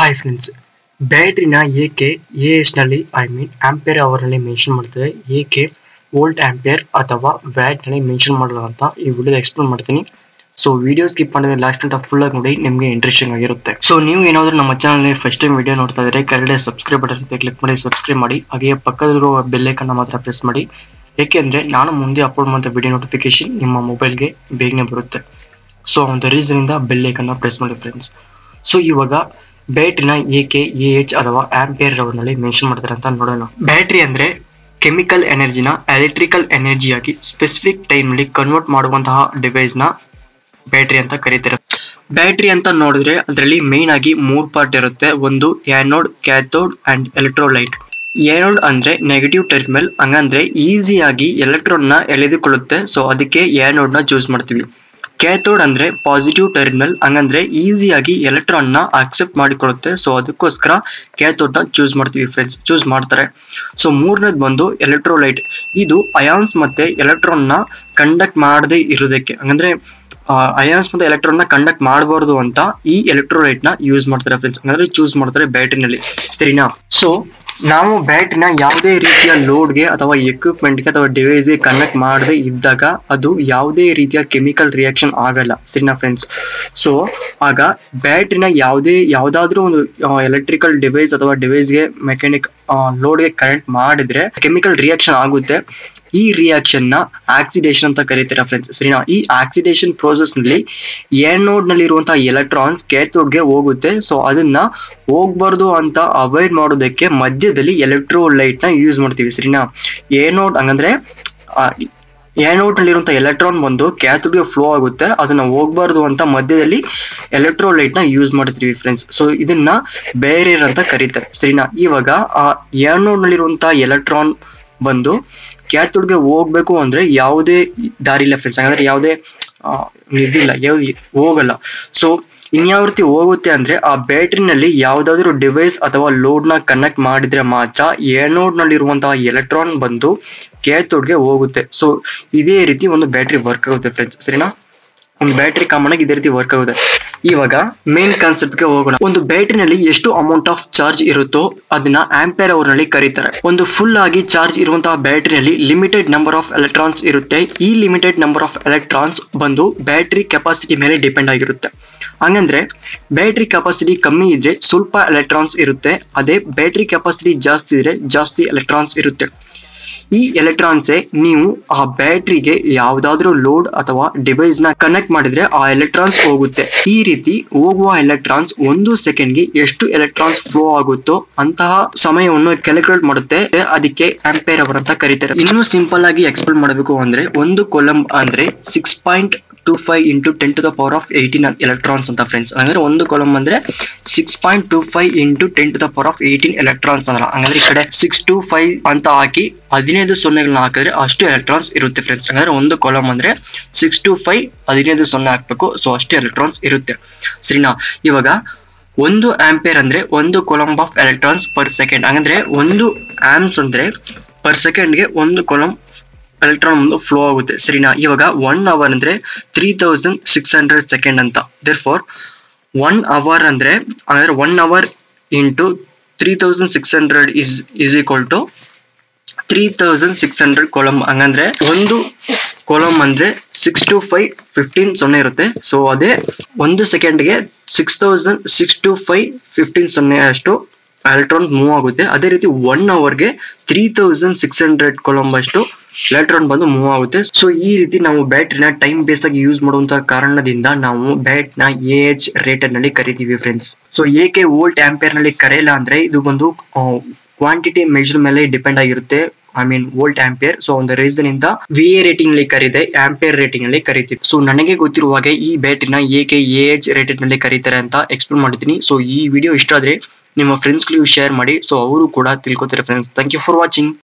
Hi friends, ಬ್ಯಾಟ್ರಿನ ಏಕೆ ಎಎಚ್ನಲ್ಲಿ ampere ಅವರಲ್ಲಿ mention ಮಾಡ್ತದೆ, ಏಕೆ ವೋಲ್ಟ್ ಆಂಪೇರ್ ಅಥವಾ ವ್ಯಾಟ್ನಲ್ಲಿ ಮೆನ್ಷನ್ ಮಾಡಲ್ಲ ಅಂತ ಈ ವಿಡಿಯೋದ ಎಕ್ಸ್ಪ್ಲೇನ್ ಮಾಡ್ತೀನಿ. ಸೊ ವಿಡಿಯೋ ಸ್ಕಿಪ್ ಮಾಡಿದ್ರೆ ಲಾಸ್ಟ್ ಅಂತ ಫುಲ್ ಆಗಿ ನೋಡಿ, ನಿಮಗೆ ಇಂಟ್ರೆಸ್ಟಿಂಗ್ ಆಗಿರುತ್ತೆ. ಸೊ ನೀವು ಏನಾದರೂ ನಮ್ಮ ಚಾನಲ್ ಫಸ್ಟ್ ಟೈಮ್ ವಿಡಿಯೋ ನೋಡ್ತಾ ಇದ್ರೆ ಕೆಳಗಡೆ ಸಬ್ಸ್ಕ್ರೈಬ್ ಬಟನ್ ಕ್ಲಿಕ್ ಮಾಡಿ ಸಬ್ಸ್ಕ್ರೈಬ್ ಮಾಡಿ, ಹಾಗೆ ಪಕ್ಕದಲ್ಲಿರುವ ಬೆಲ್ ಐಕಾನ್ ಮಾತ್ರ ಪ್ರೆಸ್ ಮಾಡಿ. ಏಕೆಂದ್ರೆ ನಾನು ಮುಂದೆ ಅಪ್ಲೋಡ್ ಮಾಡಿದ ವಿಡಿಯೋ ನೋಟಿಫಿಕೇಶನ್ ನಿಮ್ಮ ಮೊಬೈಲ್ಗೆ ಬೇಗನೆ ಬರುತ್ತೆ. ಸೊ ಒಂದು ರೀಸನ್ ಇಂದ ಬೆಲ್ ಐಕಾನ್ ಪ್ರೆಸ್ ಮಾಡಿ ಫ್ರೆಂಡ್ಸ್. ಸೊ ಇವಾಗ ಬ್ಯಾಟ್ರಿನ ಏಕೆ ಎಎಚ್ ಅಥವಾ ಆಂಪೇರ್ ನಲ್ಲಿ ಮೆನ್ಷನ್ ಮಾಡ್ತಾರೆ ಅಂತ ನೋಡೋಣ. ಬ್ಯಾಟ್ರಿ ಅಂದ್ರೆ ಕೆಮಿಕಲ್ ಎನರ್ಜಿನ ಎಲೆಕ್ಟ್ರಿಕಲ್ ಎನರ್ಜಿಯಾಗಿ ಸ್ಪೆಸಿಫಿಕ್ ಟೈಮ್ ನಲ್ಲಿ ಕನ್ವರ್ಟ್ ಮಾಡುವಂತಹ ಡಿವೈಸ್ ನ ಬ್ಯಾಟ್ರಿ ಅಂತ ಕರೀತಾರೆ. ಬ್ಯಾಟ್ರಿ ಅಂತ ನೋಡಿದ್ರೆ ಅದರಲ್ಲಿ ಮೇನ್ ಆಗಿ 3 ಪಾರ್ಟ್ ಇರುತ್ತೆ. ಒಂದು anode, cathode and electrolyte. Anode ಅಂದ್ರೆ ನೆಗೆಟಿವ್ ಟರ್ಮಿನಲ್, ಹಂಗಂದ್ರೆ ಈಸಿಯಾಗಿ ಎಲೆಕ್ಟ್ರಾನ್ ನ ಎಳೆದುಕೊಳ್ಳುತ್ತೆ. ಸೊ ಅದಕ್ಕೆ ಆನೋಡ್ ನ ಚೂಸ್ ಮಾಡ್ತೀವಿ. ಕ್ಯಾಥೋಡ್ ಅಂದ್ರೆ ಪಾಸಿಟಿವ್ ಟರ್ಮಿನಲ್, ಹಂಗಂದ್ರೆ ಈಸಿಯಾಗಿ ಎಲೆಕ್ಟ್ರಾನ್ ನ ಅಕ್ಸೆಪ್ಟ್ ಮಾಡಿಕೊಳ್ಳುತ್ತೆ. ಸೊ ಅದಕ್ಕೋಸ್ಕರ ಕ್ಯಾಥೋಡ್ ನ ಚೂಸ್ ಮಾಡ್ತೀವಿ ಫ್ರೆಂಡ್ಸ್, ಚೂಸ್ ಮಾಡ್ತಾರೆ. ಸೊ ಮೂರನೇದು ಬಂದು ಎಲೆಕ್ಟ್ರೋಲೈಟ್. ಇದು ಅಯಾನ್ಸ್ ಮತ್ತೆ ಎಲೆಕ್ಟ್ರಾನ್ ನ ಕಂಡಕ್ಟ್ ಮಾಡದೇ ಇರೋದಕ್ಕೆ, ಹಂಗಂದ್ರೆ ಅಯಾನ್ಸ್ ಮತ್ತೆ ಎಲೆಕ್ಟ್ರಾನ್ ನ ಕಂಡಕ್ಟ್ ಮಾಡಬಾರ್ದು ಅಂತ ಈ ಎಲೆಕ್ಟ್ರೋಲೈಟ್ ನ ಯೂಸ್ ಮಾಡ್ತಾರೆ ಫ್ರೆಂಡ್ಸ್, ಹಂಗಂದ್ರೆ ಚೂಸ್ ಮಾಡ್ತಾರೆ ಬ್ಯಾಟ್ರಿನಲ್ಲಿ, ಸರಿನಾ? ಸೊ ನಾವು ಬ್ಯಾಟ್ರಿನ ಯಾವುದೇ ರೀತಿಯ ಲೋಡ್ಗೆ ಅಥವಾ ಎಕ್ವಿಪ್ಮೆಂಟ್ಗೆ ಅಥವಾ ಡಿವೈಸ್ಗೆ ಕನೆಕ್ಟ್ ಮಾಡದೇ ಇದ್ದಾಗ ಅದು ಯಾವುದೇ ರೀತಿಯ ಕೆಮಿಕಲ್ ರಿಯಾಕ್ಷನ್ ಆಗಲ್ಲ, ಸರಿನಾ ಫ್ರೆಂಡ್ಸ್? ಸೊ ಆಗ ಬ್ಯಾಟ್ರಿನ ಯಾವ್ದಾದ್ರೂ ಒಂದು ಎಲೆಕ್ಟ್ರಿಕಲ್ ಡಿವೈಸ್ ಅಥವಾ ಡಿವೈಸ್ಗೆ ಮೆಕ್ಯಾನಿಕ್ ಲೋಡ್ಗೆ ಕನೆಕ್ಟ್ ಮಾಡಿದ್ರೆ ಕೆಮಿಕಲ್ ರಿಯಾಕ್ಷನ್ ಆಗುತ್ತೆ. ಈ ರಿಯಾಕ್ಷನ್ ನ ಆಕ್ಸಿಡೇಷನ್ ಅಂತ ಕರೀತಾರೆ ಫ್ರೆಂಡ್ಸ್, ಸರಿನಾ? ಈ ಆಕ್ಸಿಡೇಷನ್ ಪ್ರೋಸೆಸ್ ನಲ್ಲಿ ಆನೋಡ್ ನಲ್ಲಿ ಇರುವಂತಹ ಎಲೆಕ್ಟ್ರಾನ್ಸ್ ಕ್ಯಾಥೋಡ್ಗೆ ಹೋಗುತ್ತೆ. ಸೊ ಅದನ್ನ ಹೋಗ್ಬಾರ್ದು ಅಂತ ಅವಾಯ್ಡ್ ಮಾಡೋದಕ್ಕೆ ಮಧ್ಯದಲ್ಲಿ ಎಲೆಕ್ಟ್ರೋಲೈಟ್ ನ ಯೂಸ್ ಮಾಡ್ತೀವಿ, ಸರಿನಾ? ಆನೋಡ್ ಹಂಗಂದ್ರೆ ಆನೋಡ್ ನಲ್ಲಿರುವಂತಹ ಎಲೆಕ್ಟ್ರಾನ್ ಬಂದು ಕ್ಯಾಥೋಡ್ಗೆ ಫ್ಲೋ ಆಗುತ್ತೆ, ಅದನ್ನ ಹೋಗ್ಬಾರ್ದು ಅಂತ ಮಧ್ಯದಲ್ಲಿ ಎಲೆಕ್ಟ್ರೋಲೈಟ್ ನ ಯೂಸ್ ಮಾಡ್ತೀವಿ ಫ್ರೆಂಡ್ಸ್. ಸೊ ಇದನ್ನ ಬ್ಯಾರಿಯರ್ ಅಂತ ಕರೀತಾರೆ, ಸರಿನಾ? ಇವಾಗ ಆ ಆನೋಡ್ ನಲ್ಲಿರುವಂತಹ ಎಲೆಕ್ಟ್ರಾನ್ ಬಂದು ಕ್ಯಾಥೋಡ್ಗೆ ಹೋಗ್ಬೇಕು ಅಂದ್ರೆ ಯಾವುದೇ ದಾರಿ ಇಲ್ಲ ಫ್ರೆಂಡ್ಸ್, ಹಾಗಾದ್ರೆ ಯಾವುದೇ ಇದಿಲ್ಲ, ಹೋಗಲ್ಲ. ಸೊ ಇನ್ಯಾವ ರೀತಿ ಹೋಗುತ್ತೆ ಅಂದ್ರೆ ಆ ಬ್ಯಾಟ್ರಿನಲ್ಲಿ ಯಾವ್ದಾದ್ರು ಡಿವೈಸ್ ಅಥವಾ ಲೋಡ್ ನ ಕನೆಕ್ಟ್ ಮಾಡಿದ್ರೆ ಮಾತ್ರ ಆನೋಡ್ ನಲ್ಲಿರುವಂತಹ ಎಲೆಕ್ಟ್ರಾನ್ ಬಂದು ಕ್ಯಾಥೋಡ್ಗೆ ಹೋಗುತ್ತೆ. ಸೊ ಇದೇ ರೀತಿ ಒಂದು ಬ್ಯಾಟ್ರಿ ವರ್ಕ್ ಆಗುತ್ತೆ ಫ್ರೆಂಡ್ಸ್, ಸರಿನಾ? ಒಂದು ಬ್ಯಾಟ್ರಿ ಕಾಮನ್ ಆಗಿ ಇದೇ ರೀತಿ ವರ್ಕ್ ಆಗುತ್ತೆ. ಇವಾಗ ಮೇನ್ ಕಾನ್ಸೆಪ್ಟ್ ಗೆ ಹೋಗೋಣ. ಒಂದು ಬ್ಯಾಟ್ರಿನಲ್ಲಿ ಎಷ್ಟು ಅಮೌಂಟ್ ಆಫ್ ಚಾರ್ಜ್ ಇರುತ್ತೋ ಅದನ್ನ ಆಂಪೇರ್ ಅವರ್ ನಲ್ಲಿ ಕರೀತಾರೆ. ಒಂದು ಫುಲ್ ಆಗಿ ಚಾರ್ಜ್ ಇರುವಂತಹ ಬ್ಯಾಟ್ರಿಯಲ್ಲಿ ಲಿಮಿಟೆಡ್ ನಂಬರ್ ಆಫ್ ಎಲೆಕ್ಟ್ರಾನ್ಸ್ ಇರುತ್ತೆ. ಈ ಲಿಮಿಟೆಡ್ ನಂಬರ್ ಆಫ್ ಎಲೆಕ್ಟ್ರಾನ್ಸ್ ಬಂದು ಬ್ಯಾಟ್ರಿ ಕೆಪಾಸಿಟಿ ಮೇಲೆ ಡಿಪೆಂಡ್ ಆಗಿರುತ್ತೆ. ಹಂಗಂದ್ರೆ ಬ್ಯಾಟ್ರಿ ಕೆಪಾಸಿಟಿ ಕಮ್ಮಿ ಇದ್ರೆ ಸ್ವಲ್ಪ ಎಲೆಕ್ಟ್ರಾನ್ಸ್ ಇರುತ್ತೆ, ಅದೇ ಬ್ಯಾಟ್ರಿ ಕೆಪಾಸಿಟಿ ಜಾಸ್ತಿ ಇದ್ರೆ ಜಾಸ್ತಿ ಎಲೆಕ್ಟ್ರಾನ್ಸ್ ಇರುತ್ತೆ. ಈ ಎಲೆಕ್ಟ್ರಾನ್ಸೇ ನೀವು ಆ ಬ್ಯಾಟ್ರಿಗೆ ಯಾವ್ದಾದ್ರು ಲೋಡ್ ಅಥವಾ ಡಿವೈಸ್ ನ ಕನೆಕ್ಟ್ ಮಾಡಿದ್ರೆ ಆ ಎಲೆಕ್ಟ್ರಾನ್ಸ್ ಹೋಗುತ್ತೆ. ಈ ರೀತಿ ಹೋಗುವ ಎಲೆಕ್ಟ್ರಾನ್ಸ್ 1 ಸೆಕೆಂಡ್ಗೆ ಎಷ್ಟು ಎಲೆಕ್ಟ್ರಾನ್ಸ್ ಫ್ಲೋ ಆಗುತ್ತೋ ಅಂತಹ ಸಮಯವನ್ನು ಕ್ಯಾಲ್ಕುಲೇಟ್ ಮಾಡುತ್ತೆ, ಅದಕ್ಕೆ ಆಂಪೇರ್ ಅವರ್ ಅಂತ ಕರೀತಾರೆ. ಇನ್ನೂ ಸಿಂಪಲ್ ಆಗಿ ಎಕ್ಸ್ಪ್ಲೇನ್ ಮಾಡಬೇಕು ಅಂದ್ರೆ ಒಂದು ಕೊಲಂಬ್ ಅಂದ್ರೆ 6.25 into 10 to the power of 18 electrons ಅಂತ ಫ್ರೆಂಡ್ಸ್. ಅಂದ್ರೆ ಒಂದು ಕೊಲಂಬ್ ಅಂದ್ರೆ 6.25 into 10 to the power of 18 electrons ಅಂದ್ರೆ, ಹಂಗಂದ್ರೆ ಈ ಕಡೆ 625 ಅಂತ ಹಾಕಿ 15 ಸೊನ್ನೆಗಳನ್ನ ಹಾಕಿದ್ರೆ ಅಷ್ಟು ಎಲೆಕ್ಟ್ರಾನ್ಸ್ ಇರುತ್ತೆ ಫ್ರೆಂಡ್ಸ್. ಹಂಗಂದ್ರೆ ಒಂದು ಕೊಲಂಬ್ ಅಂದ್ರೆ 625 15 ಸೊನ್ನೆ ಹಾಕ್ಬೇಕು, ಸೊ ಅಷ್ಟು ಎಲೆಕ್ಟ್ರಾನ್ಸ್ ಇರುತ್ತೆ, ಸರಿನಾ? ಇವಾಗ ಒಂದು ಆಂಪೇರ್ ಅಂದ್ರೆ ಒಂದು coulomb of electrons per second, ಹಂಗಂದ್ರೆ ಒಂದು ಆಂಪ್ಸ್ ಅಂದ್ರೆ ಪರ್ ಸೆಕೆಂಡ್ಗೆ ಒಂದು ಕೊಲಂಬ್ ಎಲೆಕ್ಟ್ರಾನ್ ಒಂದು ಫ್ಲೋ ಆಗುತ್ತೆ, ಸರಿನಾ? ಇವಾಗ 1 ಅವರ್ ಅಂದ್ರೆ 3600 ಸೆಕೆಂಡ್ ಅಂತ. ದೇರ್ಫೋರ್ 1 ಅವರ್ ಅಂದ್ರೆ 1 hour into 3600 is equal to 3600 coulomb. ಹಂಗಂದ್ರೆ ಒಂದು ಕೊಲಂಬ್ ಅಂದ್ರೆ 6 to 5 15 ಸೊನ್ನೆ ಇರುತ್ತೆ. ಸೊ ಅದೇ ಒಂದು ಸೆಕೆಂಡ್ಗೆ 6 to 5 15 ಸೊನ್ನೆ ಅಷ್ಟು ಎಲೆಕ್ಟ್ರಾನ್ ಮೂವ್ ಆಗುತ್ತೆ. ಅದೇ ರೀತಿ 1 ಅವರ್ಗೆ 3600 ಕೊಲಂಬ್ ಅಷ್ಟು ಎಲೆಕ್ಟ್ರಾನ್ ಬಂದು ಮೂವ್ ಆಗುತ್ತೆ. ಸೊ ಈ ರೀತಿ ನಾವು ಬ್ಯಾಟ್ರಿನ ಟೈಮ್ ಬೇಸ್ ಆಗಿ ಯೂಸ್ ಮಾಡುವಂತಹ ಕಾರಣದಿಂದ ನಾವು ಬ್ಯಾಟ್ ನ ಎಎಚ್ ರೇಟರ್ ನಲ್ಲಿ ಕರಿತೀವಿ ಫ್ರೆಂಡ್ಸ್. ಸೊ ಏಕೆ ವೋಲ್ಟ್ ಆಂಪೇರ್ ನಲ್ಲಿ ಕರೆಯಲ್ಲ ಅಂದ್ರೆ ಇದು ಬಂದು ಕ್ವಾಂಟಿಟಿ ಮೆಜರ್ ಮೇಲೆ ಡಿಪೆಂಡ್ ಆಗಿರುತ್ತೆ, ವೋಲ್ಟ್ ಆಂಪೇರ್. ಸೊ ಒಂದು ರೀಸನ್ ಇಂದ ವಿಎ ರೇಟಿಂಗ್ ನಲ್ಲಿ ಕರೀದೆ, ಆಂಪೇರ್ ರೇಟಿಂಗ್ ನಲ್ಲಿ ಕರಿತೀವಿ. ಸೊ ನನಗೆ ಗೊತ್ತಿರುವ ಹಾಗೆ ಈ ಬ್ಯಾಟ್ರಿನ ಏಕೆ ಎಎಚ್ ರೇಟೆಡ್ ನಲ್ಲಿ ಕರೀತಾರೆ ಅಂತ ಎಕ್ಸ್ಪ್ಲೇನ್ ಮಾಡಿದ್ದೀನಿ. ಸೊ ಈ ವಿಡಿಯೋ ಇಷ್ಟ ಆದ್ರೆ ನಿಮ್ಮ ಫ್ರೆಂಡ್ಸ್ ಗಳಿಗೂ ಶೇರ್ ಮಾಡಿ, ಸೊ ಅವರು ಕೂಡ ತಿಳ್ಕೊತಾರೆ friends. Thank you for watching.